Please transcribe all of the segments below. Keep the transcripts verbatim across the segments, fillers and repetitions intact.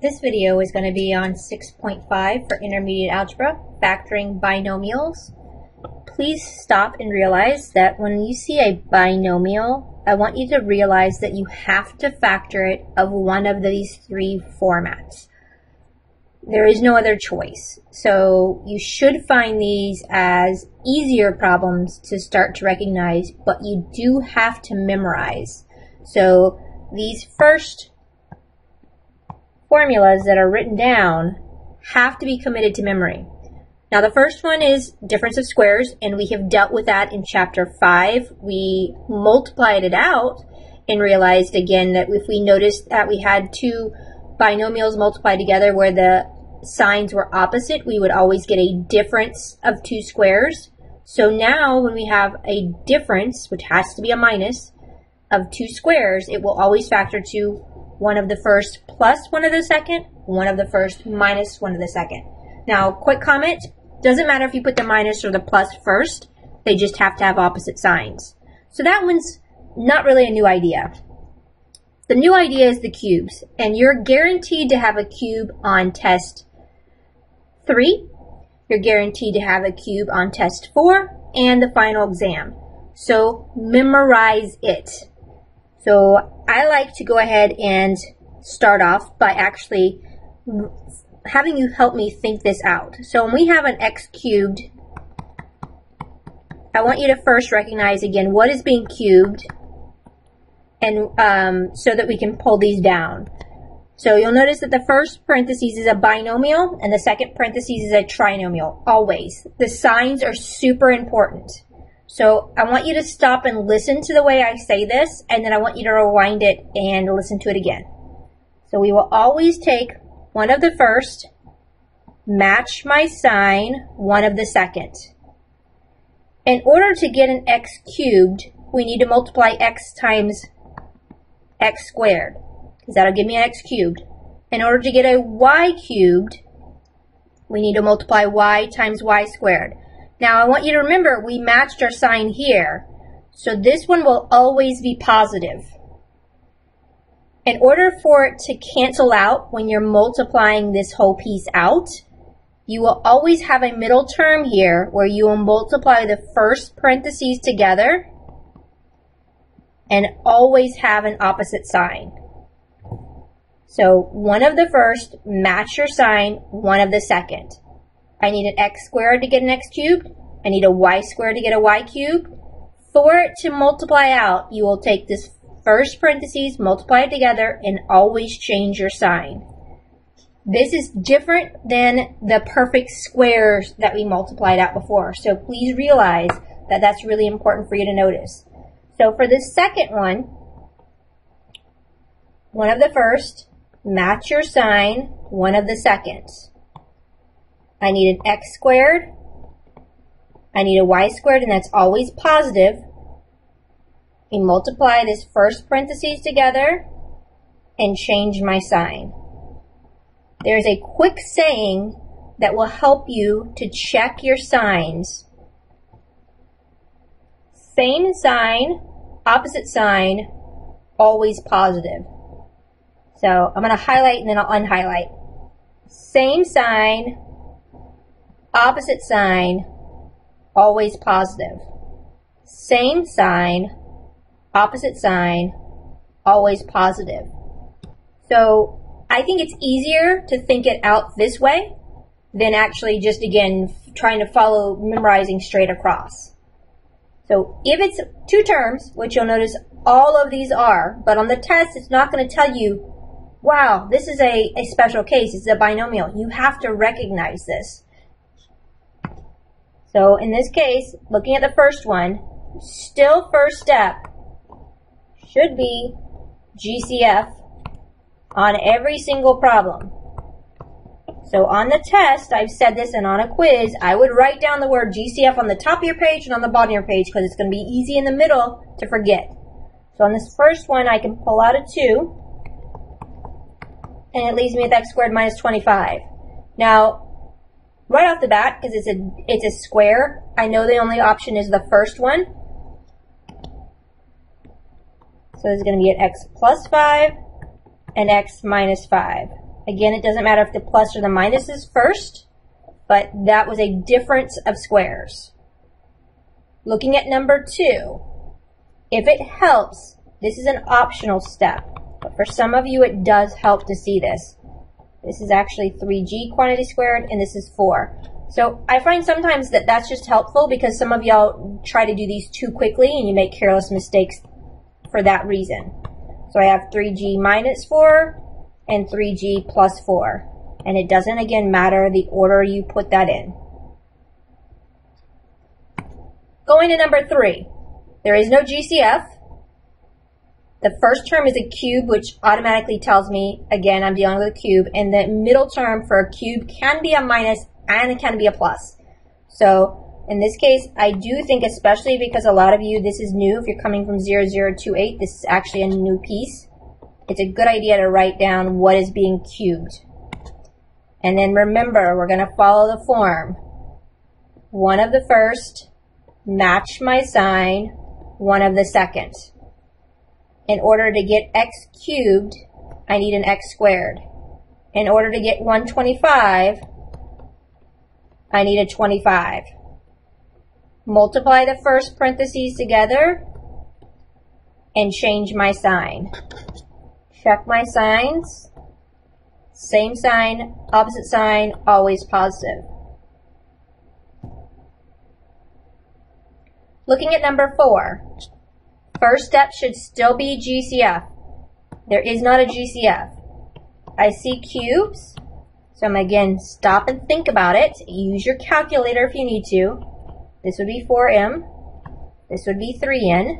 This video is going to be on six point five for intermediate algebra, factoring binomials. Please stop and realize that when you see a binomial, I want you to realize that you have to factor it of one of these three formats. There is no other choice. So you should find these as easier problems to start to recognize, but you do have to memorize. So these first formulas that are written down have to be committed to memory. Now the first one is difference of squares, and we have dealt with that in chapter five. We multiplied it out and realized again that if we noticed that we had two binomials multiplied together where the signs were opposite, we would always get a difference of two squares. So now when we have a difference, which has to be a minus, of two squares, it will always factor to one of the first plus one of the second, one of the first minus one of the second. Now, quick comment, doesn't matter if you put the minus or the plus first, they just have to have opposite signs. So that one's not really a new idea. The new idea is the cubes, and you're guaranteed to have a cube on test three, you're guaranteed to have a cube on test four, and the final exam. So memorize it. So I like to go ahead and start off by actually having you help me think this out. So when we have an x cubed, I want you to first recognize again what is being cubed, and um, so that we can pull these down. So you'll notice that the first parentheses is a binomial and the second parentheses is a trinomial, always. The signs are super important. So I want you to stop and listen to the way I say this, and then I want you to rewind it and listen to it again. So we will always take one of the first, match my sign, one of the second. In order to get an x cubed, we need to multiply x times x squared, because that'll give me an x cubed. In order to get a y cubed, we need to multiply y times y squared. Now, I want you to remember we matched our sign here, so this one will always be positive. In order for it to cancel out when you're multiplying this whole piece out, you will always have a middle term here where you will multiply the first parentheses together and always have an opposite sign. So one of the first, match your sign, one of the second. I need an x squared to get an x cubed. I need a y squared to get a y cubed. For it to multiply out, you will take this first parentheses, multiply it together, and always change your sign. This is different than the perfect squares that we multiplied out before. So please realize that that's really important for you to notice. So for the second one, one of the first, match your sign, one of the second. I need an x squared, I need a y squared, and that's always positive. We multiply this first parentheses together and change my sign. There's a quick saying that will help you to check your signs. Same sign, opposite sign, always positive. So I'm going to highlight and then I'll unhighlight. Same sign, opposite sign, always positive. Same sign, opposite sign, always positive. So I think it's easier to think it out this way than actually just, again, trying to follow memorizing straight across. So if it's two terms, which you'll notice all of these are, but on the test it's not going to tell you, wow, this is a, a special case, it's a binomial. You have to recognize this. So in this case, looking at the first one, still first step should be G C F on every single problem. So on the test, I've said this, and on a quiz, I would write down the word G C F on the top of your page and on the bottom of your page because it's going to be easy in the middle to forget. So on this first one, I can pull out a two, and it leaves me with x squared minus twenty-five. Now, right off the bat, because it's a, it's a square, I know the only option is the first one. So there's going to be an x plus five and x minus five. Again, it doesn't matter if the plus or the minus is first, but that was a difference of squares. Looking at number two, if it helps, this is an optional step, but for some of you it does help to see this. This is actually three g quantity squared, and this is four. So I find sometimes that that's just helpful because some of y'all try to do these too quickly and you make careless mistakes for that reason. So I have three g minus four and three g plus four. And it doesn't, again, matter the order you put that in. Going to number three. There is no G C F. The first term is a cube, which automatically tells me, again, I'm dealing with a cube. And the middle term for a cube can be a minus and it can be a plus. So in this case, I do think, especially because a lot of you, this is new. If you're coming from zero zero two eight, this is actually a new piece. It's a good idea to write down what is being cubed. And then remember, we're going to follow the form. One of the first, match my sign, one of the second. In order to get x cubed, I need an x squared. In order to get one hundred twenty-five, I need a twenty-five. Multiply the first parentheses together and change my sign. Check my signs. Same sign, opposite sign, always positive. Looking at number four. First step should still be G C F. There is not a G C F. I see cubes, so I'm going to again stop and think about it. Use your calculator if you need to. This would be four m. This would be three n.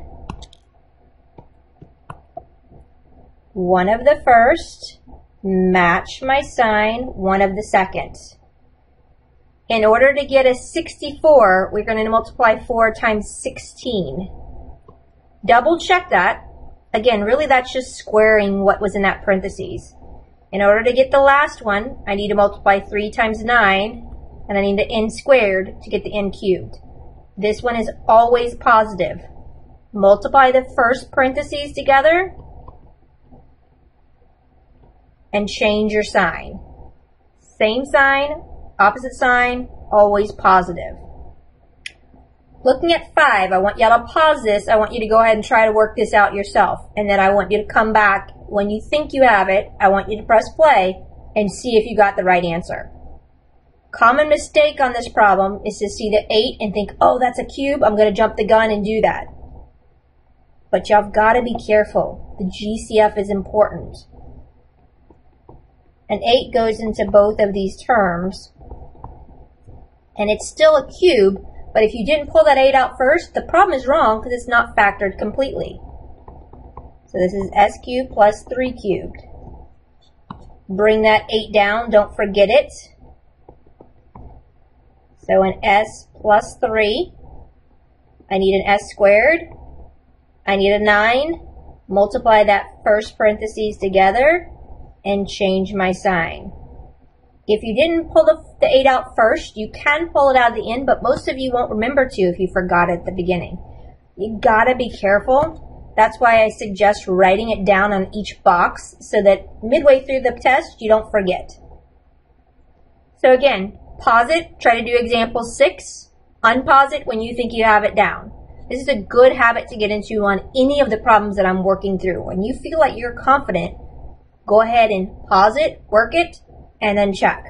One of the first, match my sign, one of the second. In order to get a sixty-four, we're going to multiply four times sixteen. Double check that. Again, really that's just squaring what was in that parentheses. In order to get the last one, I need to multiply three times nine, and I need the n squared to get the n cubed. This one is always positive. Multiply the first parentheses together, and change your sign. Same sign, opposite sign, always positive. Looking at five, I want y'all to pause this. I want you to go ahead and try to work this out yourself. And then I want you to come back. When you think you have it, I want you to press play and see if you got the right answer. Common mistake on this problem is to see the eight and think, oh, that's a cube. I'm going to jump the gun and do that. But y'all got to be careful. The G C F is important. An eight goes into both of these terms, and it's still a cube, but if you didn't pull that eight out first, the problem is wrong because it's not factored completely. So this is s cubed plus three cubed. Bring that eight down, don't forget it. So an s plus three, I need an s squared, I need a nine, multiply that first parentheses together, and change my sign. If you didn't pull the, the eight out first, you can pull it out at the end, but most of you won't remember to if you forgot it at the beginning. You gotta be careful. That's why I suggest writing it down on each box so that midway through the test, you don't forget. So again, pause it, try to do example six, unpause it when you think you have it down. This is a good habit to get into on any of the problems that I'm working through. When you feel like you're confident, go ahead and pause it, work it, and then check.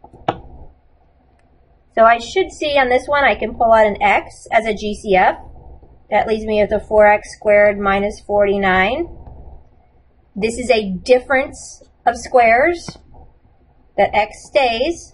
So I should see on this one I can pull out an x as a G C F. That leaves me with a four x squared minus forty-nine. This is a difference of squares. That x stays.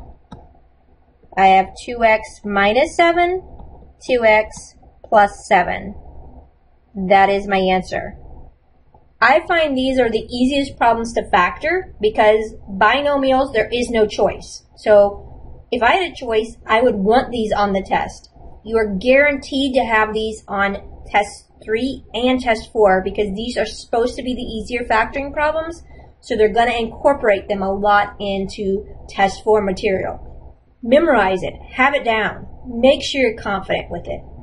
I have two x minus seven, two x plus seven. That is my answer. I find these are the easiest problems to factor because binomials, there is no choice. So if I had a choice, I would want these on the test. You are guaranteed to have these on test three and test four because these are supposed to be the easier factoring problems. So they're going to incorporate them a lot into test four material. Memorize it. Have it down. Make sure you're confident with it.